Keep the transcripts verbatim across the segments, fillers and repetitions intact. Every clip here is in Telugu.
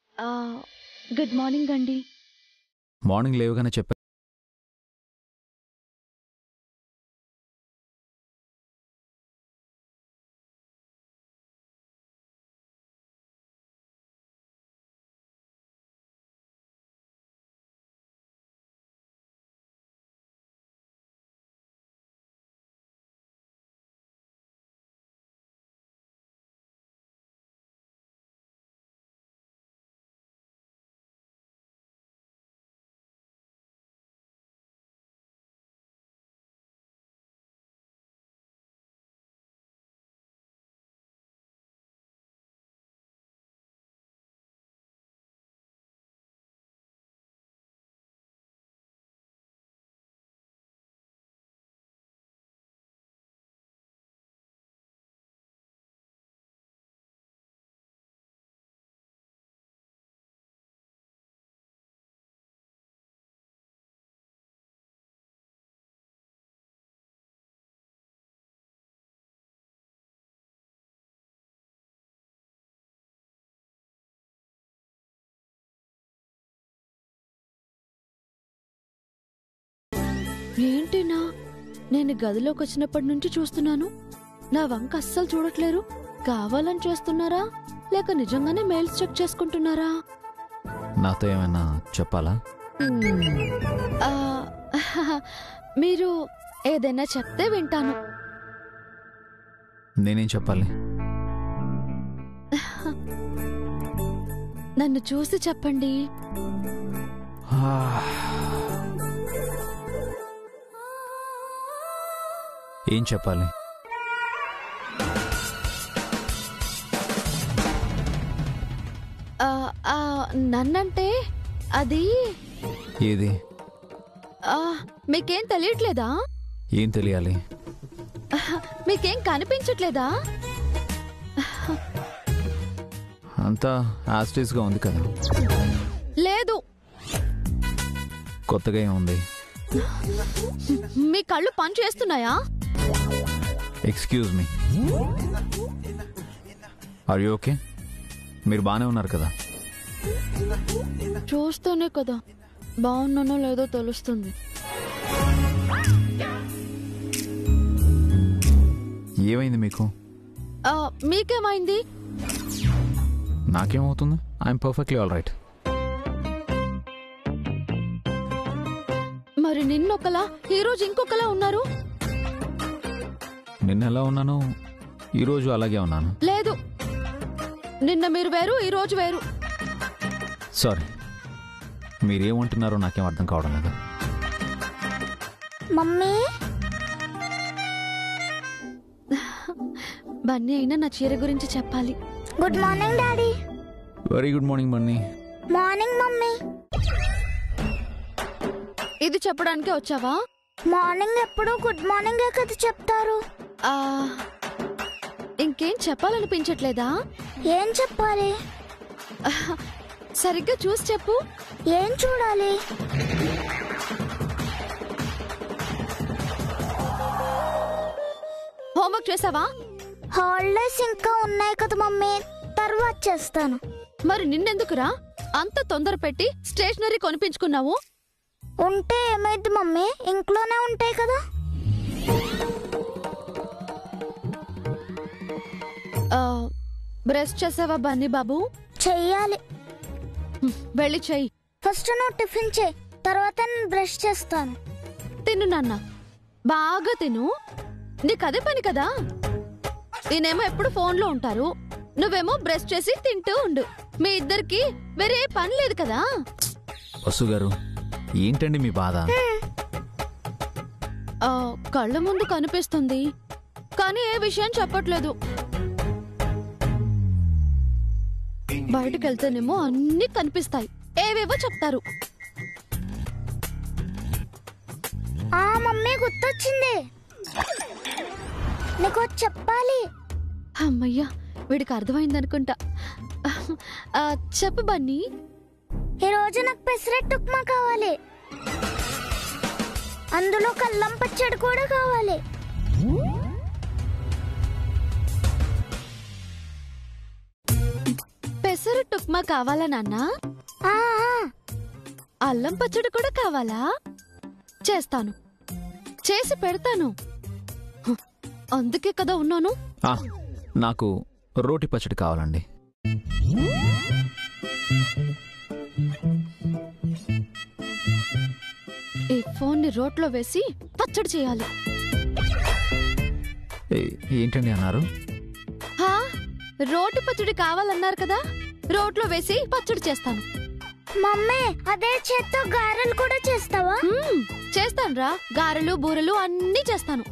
గుడ్ మార్నింగ్ అండి. మార్నింగ్ లేవగానే చెప్పా. ఏంటినా నేను గదిలోకి వచ్చినప్పటి నుంచి చూస్తున్నాను, నా వంక అస్సలు చూడట్లేరు. కావాలని చేస్తున్నారా లేక నిజంగానే మెయిల్స్ చెక్ చేసుకుంటున్నారా? నాతో ఏమైనా చెప్పాలా? మీరు ఏదైనా చెప్తే వింటాను. నేనేం చెప్పాలి? నన్ను చూసి చెప్పండి. ఏం చెప్పాలి? నన్నంటే అది ఏది? మీకేం తెలియట్లేదా? ఏం తెలియాలి? మీకేం కనిపించట్లేదా? అంతా యాస్టీస్ గా ఉంది కదా. లేదు, కొత్తగా ఏముంది? మీ కళ్ళు పని చేస్తున్నాయా? Excuse me, are you okay? మీరు బానే ఉన్నారు కదా? చూస్తూనే కదా బాగున్నానో లేదో తెలుస్తుంది. ఏమైంది మీకు? మీకేమైంది? నాకేమవుతుంది? I'm perfectly all right. మరి నిన్నొకలా ఈరోజు ఇంకొకలా ఉన్నారు. నిన్న ఎలా ఉన్నాను, ఈరోజు అలాగే ఉన్నాను. లేదు, నిన్న మీరు వేరు, ఈరోజు వేరు. సారీ, మీరేమంటున్నారో నాకేం అర్థం కావడం లేదు. మమ్మీ, బన్నీ అయినా నా చీర గురించి చెప్పాలి. Good morning daddy. Very good morning Bunny. Morning mummy. ఇది చెప్పడానికే వచ్చావా? మార్నింగ్ ఎప్పుడు గుడ్ మార్నింగ్ కదా చెప్తారు. ఇంకేం చెప్పాలనిపించట్లేదా? ఏం చెప్పాలి? సరిగ్గా చూసి చెప్పు. ఏం చూడాలి? హోంవర్క్ చేసావా? హాలిడేస్ ఇంకా ఉన్నాయి కదా మమ్మీ, తర్వాత చేస్తాను. మరి నిన్నెందుకురా అంత తొందర పెట్టి స్టేషనరీ కొనిపించుకున్నావు? ఉంటే ఏమైంది మమ్మీ, ఇంట్లోనే ఉంటాయి కదా. బ్రష్ చేసావా బన్నీ బాబు? చెయ్యాలి. వెళ్ళి చెయ్యి. ఫస్ట్ నువ్వు టిఫిన్ చేయి, తర్వాత నేను బ్రష్ చేస్తాను. తిను నాన్న, బాగా తిను. నీకు అదే పని కదా. నేనేమో ఎప్పుడు ఫోన్లో ఉంటారు, నువ్వేమో బ్రష్ చేసి తింటూ ఉండు. మీ ఇద్దరికి వేరే పని లేదు కదా. వసు గారు, ఏంటండి మీ బాధ? కళ్ళ ముందు కనిపిస్తుంది కానీ ఏ విషయం చెప్పట్లేదు. బయటకు వెళ్తేనేమో అన్ని కనిపిస్తాయి, ఏవేవో చెప్తారు. ఆ మమ్మీ గుర్తొచ్చింది, నీకు చెప్పాలి. అమ్మయ్యా, వీడికి అర్థమైందనుకుంటా. చెప్పు బన్నీ. ఈరోజు నాకు పెసరట్టు ఉప్మా కావాలి, అందులో కల్లం పచ్చడి కూడా కావాలి. పెసరట్టు ఉప్మా కావాలా నాన్నా? ఆ, ఆ. అల్లం పచ్చడి కూడా కావాలా? చేస్తాను, చేసి పెడతాను. హ, అందుకే కదా ఉన్నాను. ఆ, నాకు రోటి పచ్చడి కావాలండి. ఈ ఫోన్ని రోట్లో వేసి పచ్చడి చేయాలి. ఏ- ఏంటండి అన్నారు? హా, రోటి పచ్చడి కావాలన్నారు కదా, రోట్లో వేసి పచ్చడి చేస్తాను. మమ్మీ అదే చేత్తో గారెలు కూడా చేస్తావా? చేస్తాను రా, గారెలు బూరెలు అన్నీ చేస్తాను.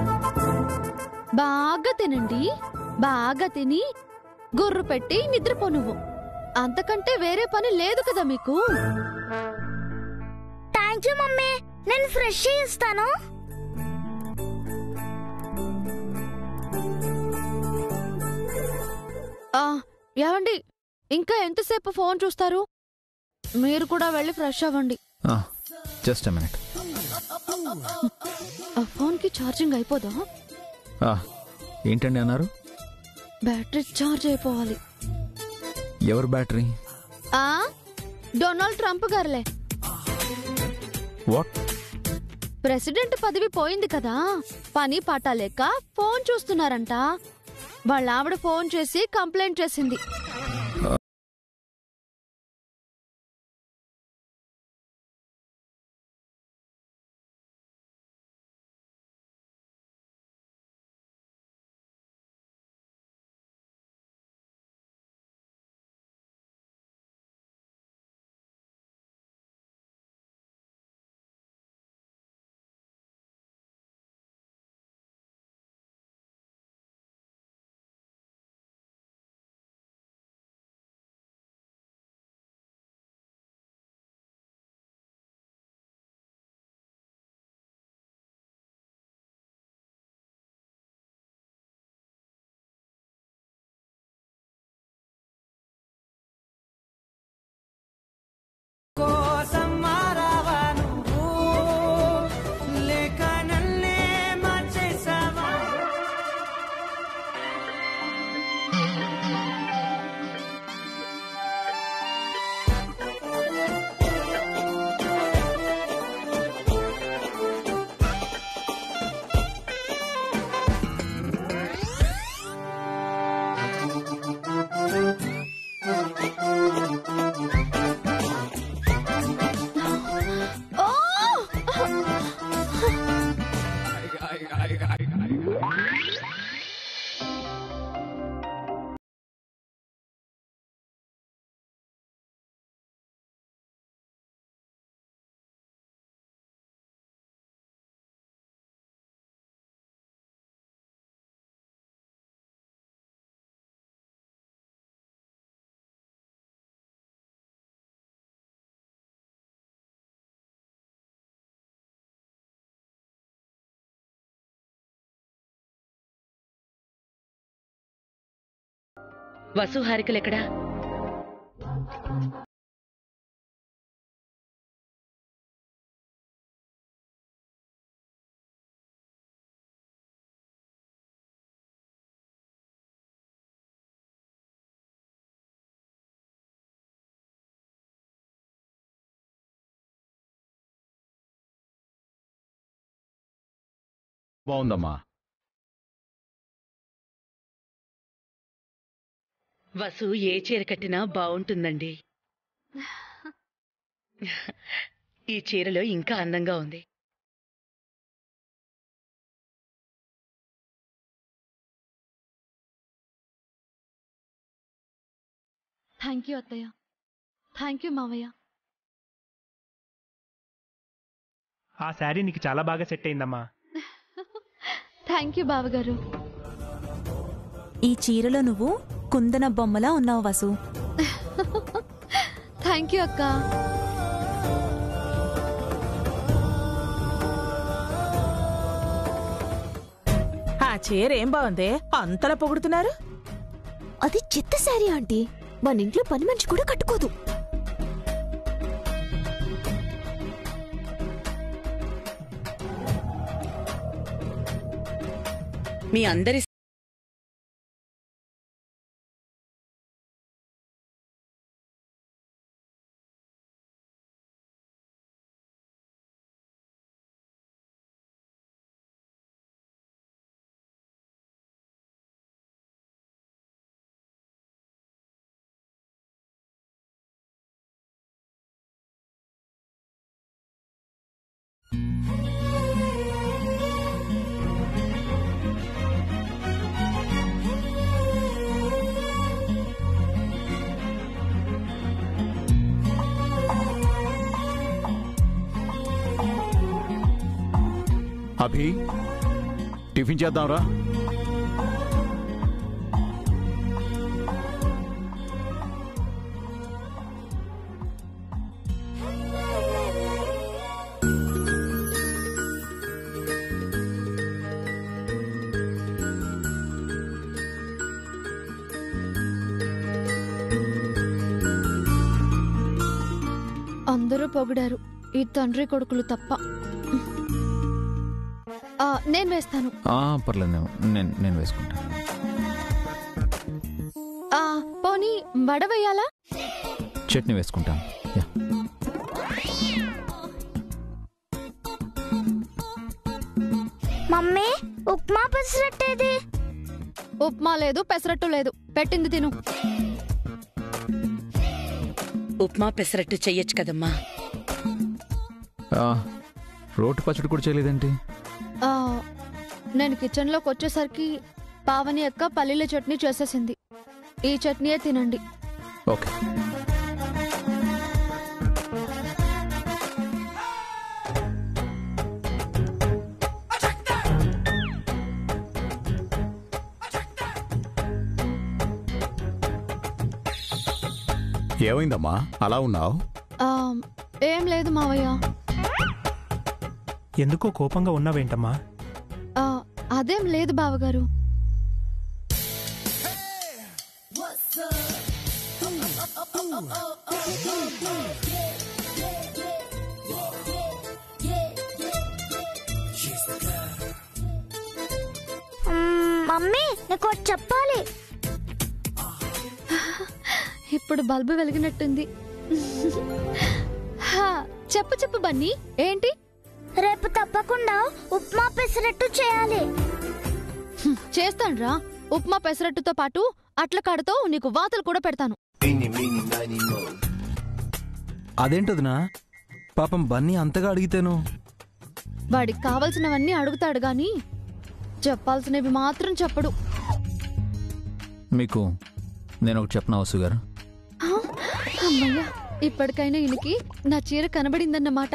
బాగా తినండి, బాగా తిని గుర్రు పెట్టి నిద్రపో నువ్వు. అంతకంటే వేరే పని లేదు కదా మీకు. థ్యాంక్ యూ మమ్మీ, నేను ఫ్రెష్ ఇస్తాను. ఆ, ఏవండి, ఇంకా ఎంతసేపు ఫోన్ చూస్తారు? మీరు కూడా వెళ్ళి ఫ్రెష్ అవ్వండి. Just a minute. ఆ ఫోన్ కి ఛార్జింగ్ అయిపోదా? ఏంటండి అన్నారు? బ్యాటరీ ఛార్జ్ అయిపోవాలి. ఎవరు బ్యాటరీ? ఆ డొనాల్డ్ ట్రంప్ గారులే. వాట్? ప్రెసిడెంట్ పదవి పోయింది కదా, పని పాట లేక ఫోన్ చూస్తున్నారంట. వాళ్ళ ఆవిడ ఫోన్ చేసి కంప్లైంట్ చేసింది. వసు హారికలెక్కడా? బాగుందమ్మా. వసు ఏ చీర కట్టినా బాగుంటుందండి. ఈ చీరలో ఇంకా అందంగా ఉంది. థ్యాంక్ యూ అత్తయ్య, థ్యాంక్ యూ మావయ్య. ఆ శారీ నీకు చాలా బాగా సెట్ అయిందమ్మా. థ్యాంక్ యూ బావగారు. ఈ చీరలో నువ్వు కుందన బొమ్మలా ఉన్నావు వసు. థ్యాంక్ యూ అక్క. ఆ చీర ఏం బాగుంది, అంతలా పొగుడుతున్నారు? అది చెత్త శారీ ఆంటీ, మన ఇంట్లో పని మనిషి కూడా కట్టుకోదు. మీ అందరి అభి టిఫిన్ చేద్దాంరా. అందరూ పొగిడారు, ఈ తండ్రి కొడుకులు తప్ప. ఆ, నేను వేస్తాను. ఆ, పర్లేదు నేను నేను వేసుకుంటాను. ఆ, పోనీ వడ వేయాలా? చట్నీ వేసుకుంటాను. యా. మమ్మీ ఉప్మా పెసరట్టేది? ఉప్మా లేదు, పెసరట్టు లేదు, పెట్టింది తిను. ఉప్మా పెసరట్టు చెయ్యొచ్చు కదమ్మా. ఆ, రోటి పచ్చడి కూడా చేయలేదేంటి? ఆ, నేను కిచెన్లోకి వచ్చేసరికి పావని అక్క పల్లీల చట్నీ చేసేసింది. ఈ చట్నీయే తినండి. ఓకే. ఏమైందమ్మా అలా ఉన్నావు? ఆ, ఏం లేదు మావయ్య. ఎందుకో కోపంగా ఉన్నావేంటమ్మా? ఆ, అదేం లేదు బావగారు. మ్మ్, మమ్మీ నీకు ఒకటి చెప్పాలి. ఇప్పుడు బల్బు వెలిగినట్టుంది. హా, చెప్పు చెప్పు బన్నీ, ఏంటి? రేపు తప్పకుండా ఉప్మా పెసరట్టు చేయాలి. చేస్తాన్రా. ఉప్మా పెసరట్టుతో పాటు అట్ల కాడతో నీకు వాతలు కూడా పెడతాను. అదేంటదినా పాపం బన్నీ అంతగా అడిగితేను? వాడికి కావలసినవన్నీ అడుగుతాడు గాని చెప్పాల్సినవి మాత్రం చెప్పడు. మీకు నేను ఒకటి చెప్పనా వసు గారు? హా, అమ్మయ్యా, ఇప్పటికైనా ఈయనకి నా చీర కనబడిందన్నమాట.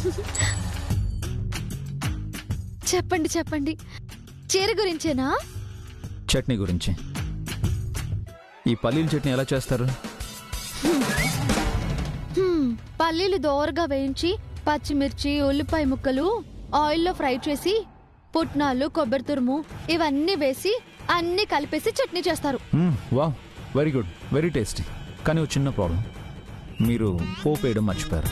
చెప్పండి చెప్పండి, చీర గురించేనా? చట్నీ గురించి. ఈ పల్లీల చట్నీ ఎలా చేస్తారు? హ్మ్, పల్లీలు దోరగా వేయించి పచ్చిమిర్చి ఉల్లిపాయ ముక్కలు ఆయిల్లో ఫ్రై చేసి పుట్నాలు కొబ్బరి తురుము ఇవన్నీ వేసి అన్ని కలిపేసి చట్నీ చేస్తారు. Wow, very good, very tasty. కానీ ఒక చిన్న ప్రాబ్లం, మీరు పోపు వేయడం మర్చిపోయారు.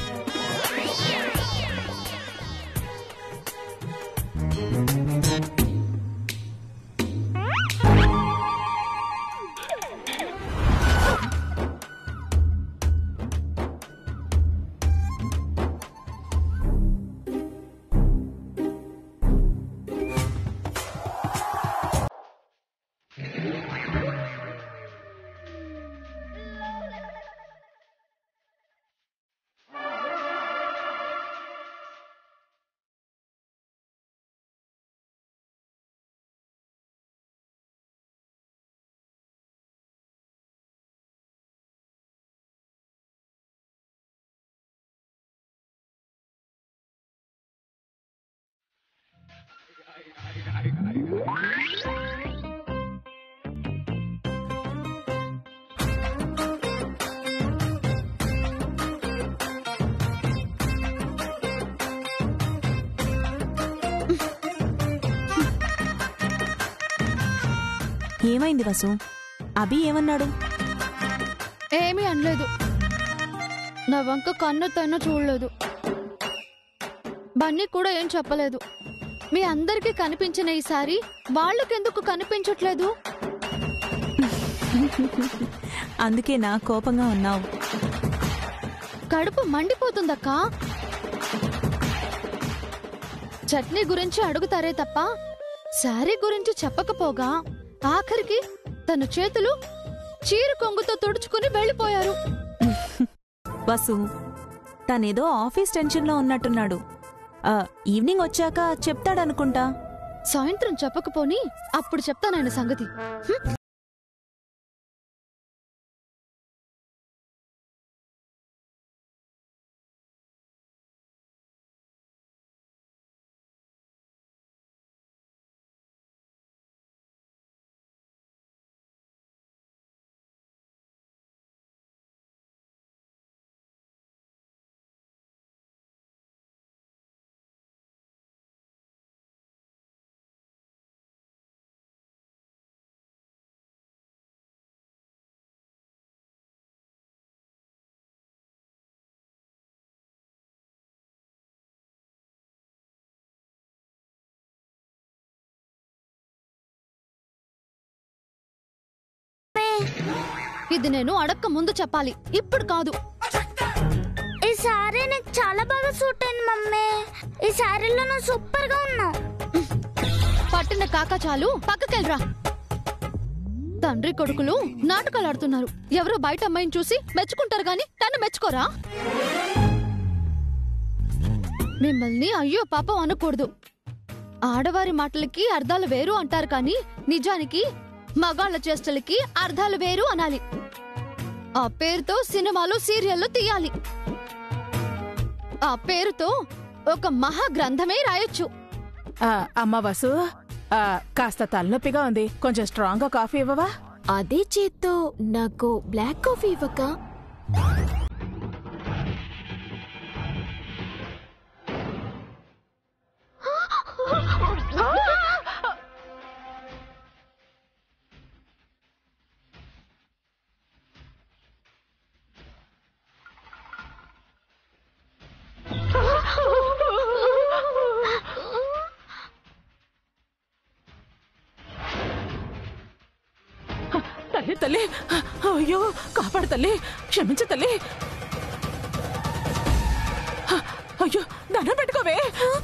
ఏమైంది వసు? అభి ఏమన్నాడు? ఏమీ అనలేదు. నా వంక కన్ను తన్ను చూడలేదు. బన్నీ కూడా ఏం చెప్పలేదు. మీ అందరికీ కనిపించిన ఈసారి వాళ్ళకెందుకు కనిపించట్లేదు? అందుకే నా కోపంగా ఉన్నావు. కడుపు మండిపోతుందక్కా. చట్నీ గురించి అడుగుతారే తప్ప శారీ గురించి చెప్పకపోగా ఆఖరికి తన చేతులు చీర కొంగుతో తుడుచుకుని వెళ్ళిపోయారు. వసు, తనేదో ఆఫీస్ టెన్షన్లో ఉన్నట్టున్నాడు. ఆ, ఈవినింగ్ వచ్చాక చెప్తాడనుకుంటా. సాయంత్రం చెప్పకపోని అప్పుడు చెప్తానాయన సంగతి. హ్మ్. ఇది నేను అడక్క ముందు చెప్పాలి, ఇప్పుడు కాదు. ఈ సారీ నీకు చాలా బాగా సూట్ అయింది మమ్మీ. ఈ సారీలో నువ్వు సూపర్ గా ఉన్నావు. పట్టిన కాకా చాలు, పక్కకెళ్ళరా. తండ్రి కొడుకులు నాటకాలు ఆడుతున్నారు. ఎవరో బయట అమ్మాయిని చూసి మెచ్చుకుంటారు గాని తను మెచ్చుకోరా? మిమ్మల్ని అయ్యో పాపం అనకూడదు. ఆడవారి మాటలకి అర్థాలు వేరు అంటారు కానీ నిజానికి మగాళ్ళ చేష్టలకి అర్థాలు వేరు అనాలి. ఆ పేరుతో సినిమాలు సీరియల్లు తీయాలి. ఆ పేరుతో ఒక మహా గ్రంథమే రాయొచ్చు. అమ్మ వసు, కాస్త తలనొప్పిగా ఉంది, కొంచెం స్ట్రాంగ్ గా కాఫీ ఇవ్వవా? అదే చేత్తో నాకు బ్లాక్ కాఫీ ఇవ్వక. తల్లి తల్లి, అయ్యో కాపాడు తల్లి, క్షమించు తల్లి. అయ్యో దండం పెట్టుకోవే.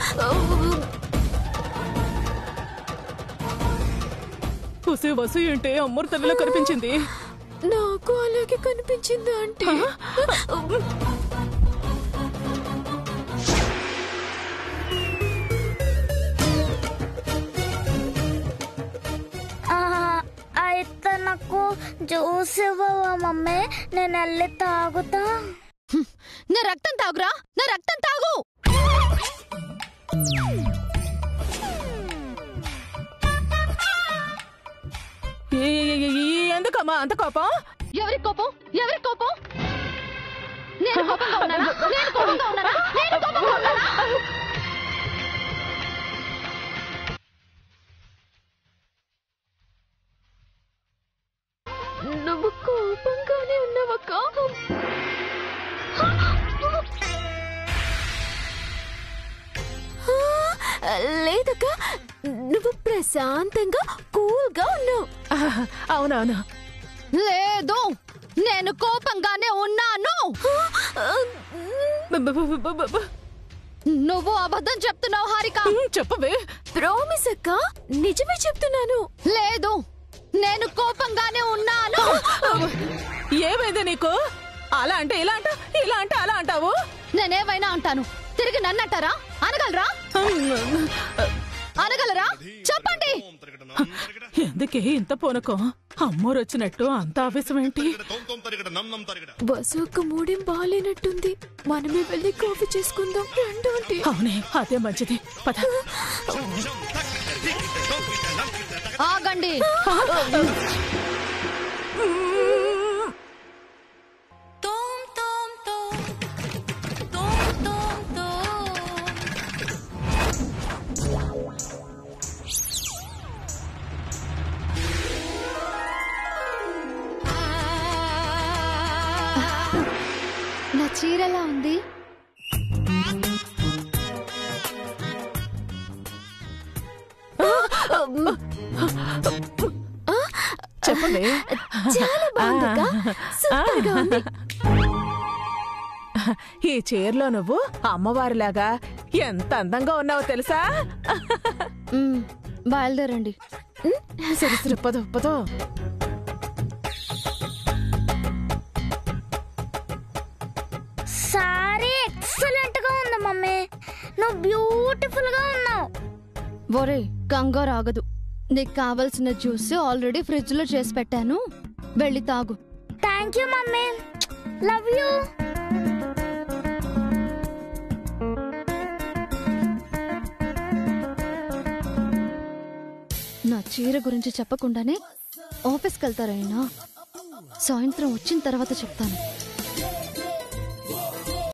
వసు వసు ఏంటి అమ్మూరు తల్లిలో కనిపించింది? నాకు అలాగే కనిపించింది అంటే. అయితే నాకు జ్యూస్ ఇవ్వవా మమ్మీ? నేను వెళ్ళి తాగుతా. నా రక్తం తాగురా, నా రక్తం తాగు. ఎందుకమ్మా అంత కోపం? ఎవరి కోపం? ఎవరి కోపం? నేను కోపంగా ఉన్నానా? నేను కోపంగా ఉన్నానా? నేను కోపంగా ఉన్నానా? నువ్వు కోపంగానే ఉన్నావక్క. లేదక్క, నువ్వు ప్రశాంతంగా కూల్ గా ఉన్నావు. అవునవును. లేదు, నేను కోపంగానే ఉన్నాను. నువ్వు అబద్ధం చెప్తున్నావు హారిక. చెప్పవే. ప్రామిస్ అక్క, నిజమే చెప్తున్నాను. లేదు, నేను కోపంగానే ఉన్నాను. ఏమైంది నీకు? అలా అంటే ఇలా అంట, ఇలా అంటే అలా అంటావు. నేనేమైనా అంటాను, తిరిగి నన్ను అంటారా? అనగలరా? అనగలరా? చెప్పండి. ఎందుకే ఇంత పూనకం? అమ్మోరు వచ్చినట్టు అంత ఆవేశం ఏంటి? బస్సు ఒక మూడేం బాగాలేనట్టుంది. మనమే వెళ్ళి కాఫీ చేసుకుందాం. అవునే, అదే మంచిది. పద. ఆగండి. నా చీరలా ఉంది. చెప్పండి. చాలా బాగుందక్క, సూపర్ గా ఉంది. ఈ చీరలో నువ్వు అమ్మవారిలాగా ఎంత అందంగా ఉన్నావో తెలుసా? బయలుదేరండి. సరే సరే, పదో పదో. సారీ ఎక్సలెంట్ గా ఉంది మమ్మీ. నువ్వు బ్యూటిఫుల్ గా ఉన్నావు. ఒరే కంగారు ఆగదు. నీకు కావలసిన జ్యూస్ ఆల్రెడీ ఫ్రిడ్జ్ లో చేసి పెట్టాను, వెళ్ళి తాగు. Thank you mummy, love you. నా చీర గురించి చెప్పకుండానే ఆఫీస్కి వెళ్తారైనా? సాయంత్రం వచ్చిన తర్వాత చెప్తాను.